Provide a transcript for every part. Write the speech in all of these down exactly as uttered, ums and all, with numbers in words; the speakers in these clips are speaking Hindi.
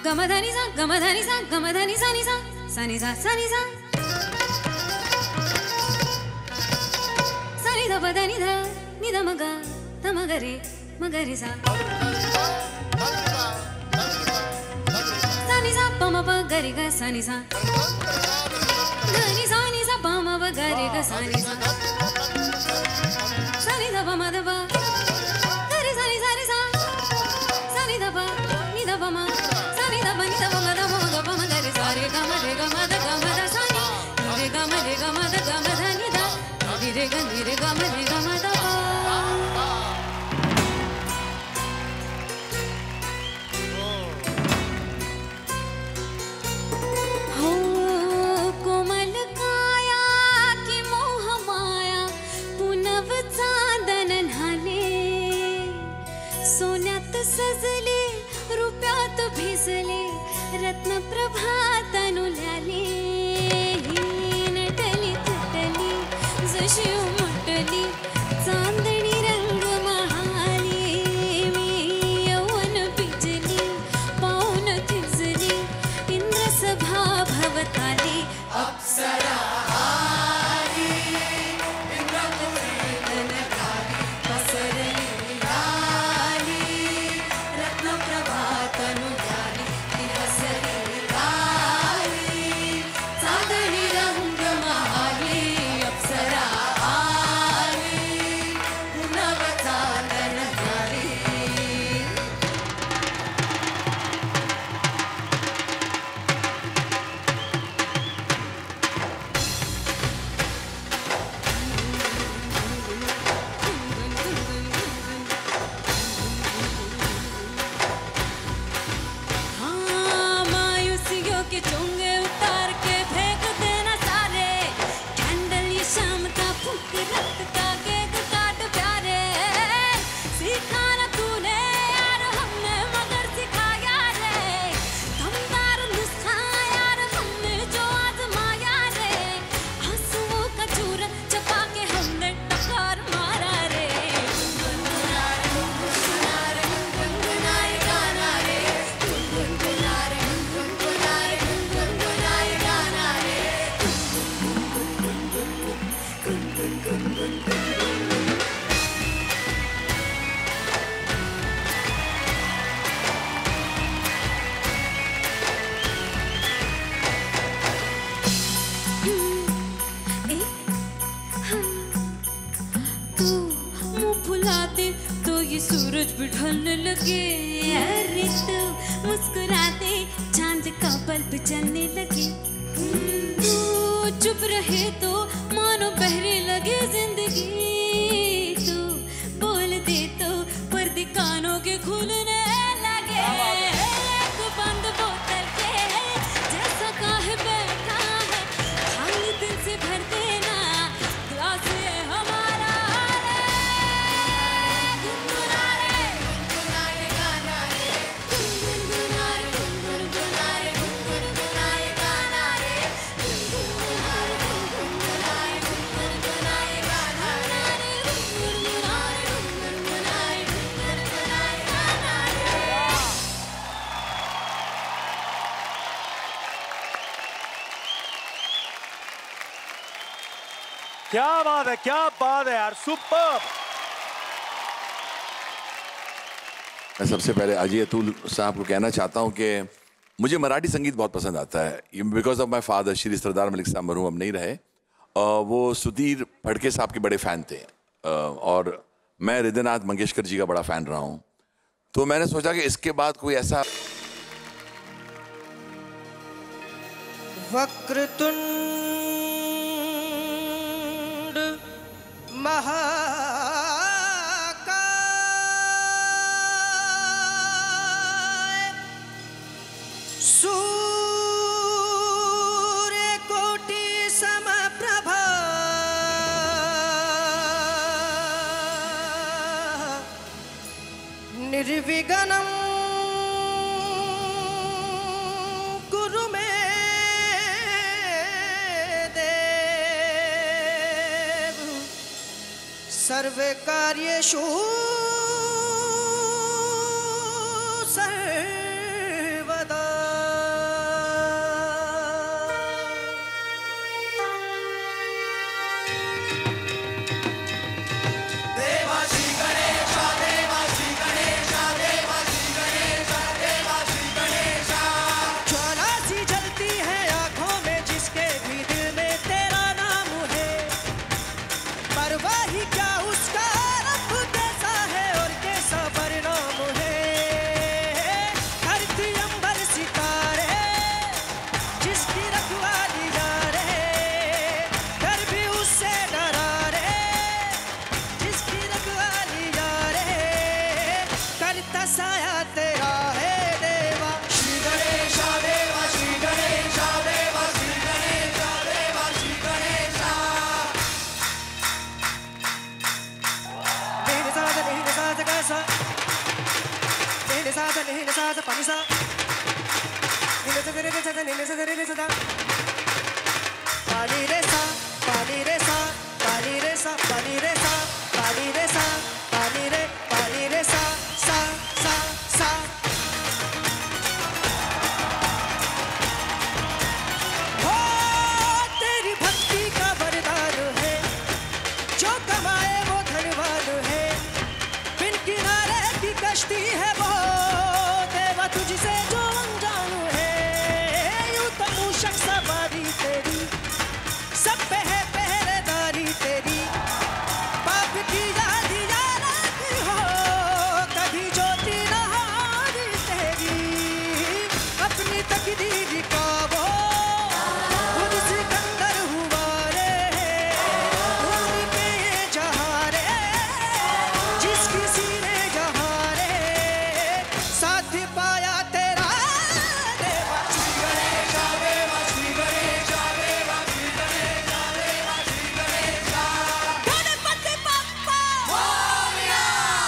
गमधनी सा गमधनी सा गमधनी सा नि सा सा नि सा सा नि सा सा नि ध प ध नि ध नि ध म ग ध म ग रे म ग रे सा सा नि सा प म प ग रे ग सा नि सा ध नि सा नि सा प म प ग रे ग सा नि सा सा नि ध प म ध प ग रे सा नि सा नि सा सा नि ध प नि ध प म सा नि ध प नि ध प म ध म ग प म ग रे सा रे ग म रे ग म ध ग म ध सा नि रे ग म रे ग म ध ग म ध नि ध नि रे ग नि रे ग म रे ग म ध प सजले रुप्यात भिजले रत्न प्रभात अनुल्याले नटली तुटली जशी उमटली चांदणी रंग महाली मी यौवन पिजली पाऊन थिजली इंद्र सभा भवताली अप्सरा सूरज भी ढलने लगे अरे तू मुस्कुराते चांद का बल्ब जलने लगे तू चुप रहे तो मानो बहरे लगे जिंदगी तू बोल दे तो पर्दे कानों के खुलने लगे एक बंद बोतल के जैसा काहे बैठा है खाली दिल से भर देना ग्लास ये हमारा क्या बात है, क्या बात है यार, सुपर्ब। मैं सबसे पहले अजय अतुल साहब को कहना चाहता हूं कि मुझे मराठी संगीत बहुत पसंद आता है। Because of my father Shri Sardar Malik साहब मरहूम अब नहीं रहे, वो सुधीर फड़के साहब के बड़े फैन थे और मैं हृदयनाथ मंगेशकर जी का बड़ा फैन रहा हूं। तो मैंने सोचा कि इसके बाद कोई ऐसा वक्रतुंड महाकाय सूर्य कोटि समप्रभा निर्विघ्नं कुरु मे सर्वे कार्येषु सर्वदा। कारवाही क्या उसका रब कैसा है और कैसा परिणाम है। धरती अंबर सितारे जिसकी रखवाली जा रे, डर भी उससे डरा रे जिसकी रखवाली जा रे। करता साया तेरा है देवा। श्री गणेश देवा, श्री गणेश देवा, श्री गणेश देवा, श्री गणेश। नहीं साजा नहीं साजा कैसा, नहीं साजा नहीं साजा पानिसा, नहीं साजा नहीं साजा नहीं साजा नहीं साजा। पानी रे सा, पानी रे सा, पानी रे सा, पानी रे सा, पानी रे सा, पानी रे, पानी रे सा, सा, सा, सा। हो तेरी भक्ति का वरदान है, जो कमाए वो धनवान है। बिन किनारे की कश्ती है वो, देवा तुझसे जो अनजान है। यूं तो मूषक सवारी तेरी, सब पे है पहरेदारी तेरी। पाप की याद याद आती हो, कभी ज्योति न हारी तेरी। अपनी तकदीर का वो खुद सिकंदर हुआ रे, उन्हीं के ये जहां रे, जिसकी सीने जहां रे। साथ पाया तेरा देवा। श्री गणेश देवा, श्री गणेश देवा, श्री गणेश देवा, श्री गणेश। गणपति बप्पा मोरया।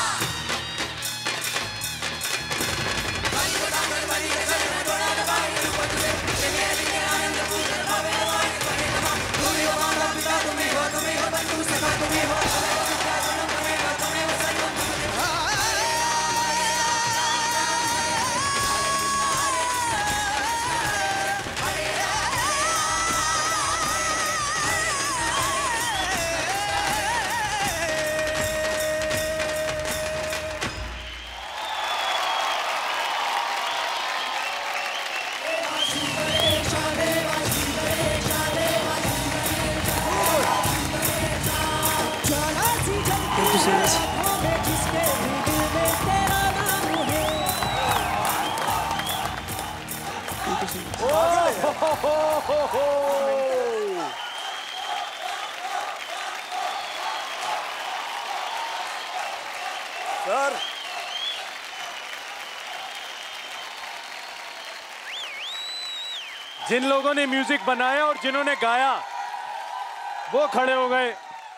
ज्वाला सी जलती है आँखों में जिसके भी दिल में तेरा नाम है। सर जिन लोगों ने म्यूजिक बनाया और जिन्होंने गाया वो खड़े हो गए।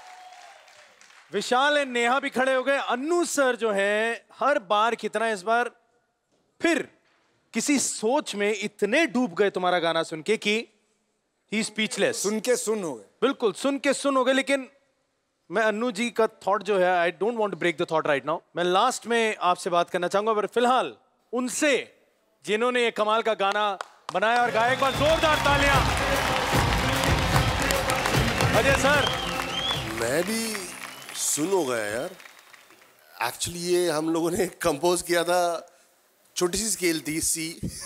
विशाल एंड नेहा भी खड़े हो गए। अन्नू सर जो है हर बार की तरह इस बार फिर किसी सोच में इतने डूब गए तुम्हारा गाना सुन के कि ही स्पीचलेस। सुन के सुन हो गए। बिल्कुल सुन के सुन हो गए। लेकिन मैं अन्नू जी का थॉट जो है, I don't want to break the thought right now. मैं लास्ट में आपसे बात करना चाहूंगा, पर फिलहाल उनसे जिन्होंने ये कमाल का गाना बनाया और गाया, एक बार जोरदार तालियां। अजय सर। मैं भी सुन हो गया यार। एक्चुअली ये हम लोगों ने कंपोज किया था, छोटी सी स्केल थी सी।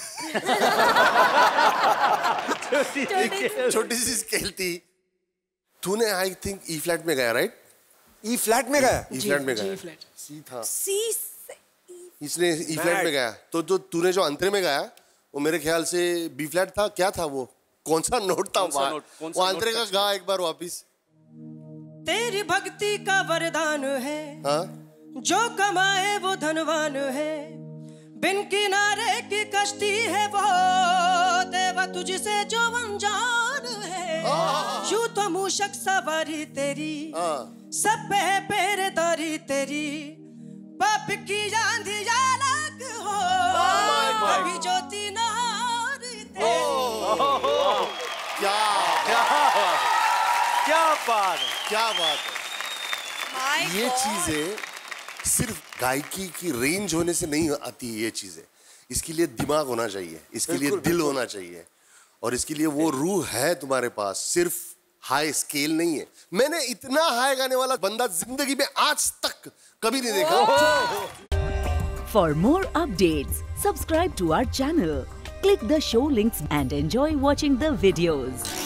छोटी सी स्केल थी। तूने आई थिंक ई फ्लैट में गया राइट? ई फ्लैट में गया? ई फ्लैट में गया। सी था। सी इसने ई फ्लैट में गया। तो जो तूने जो अंतरे में गाया वो मेरे ख्याल से बी फ्लैट था। क्या था वो? कौन सा नोट था? वो अंतरे का गा एक बार वापिस। तेरी भक्ति का वरदान है, हाँ? जो कमाए वो धनवान है। बिन किनारे की कश्ती है वो, देवा तुझसे जो अनजान है। यूं तो मूषक सवारी तेरी, सब पे है पहरेदारी तेरी। बाप की आंधी अलग हो, कभी ज्योति न हारी तेरी। क्या क्या क्या बात है, क्या बात है। ये चीजें सिर्फ गायकी की रेंज होने से नहीं आती है। ये चीजें इसके लिए दिमाग होना चाहिए, इसके लिए दिल होना चाहिए, और इसके लिए वो रूह है तुम्हारे पास। सिर्फ हाई स्केल नहीं है। मैंने इतना हाई गाने वाला बंदा जिंदगी में आज तक कभी नहीं देखा। For more updates, subscribe to our channel, click the show links and enjoy watching the videos.